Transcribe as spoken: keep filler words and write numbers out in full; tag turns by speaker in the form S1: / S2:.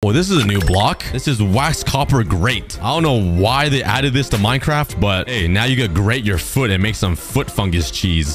S1: Oh, this is a new block. This is wax copper grate. I don't know why they added this to Minecraft, but hey, now you can grate your foot and make some foot fungus cheese.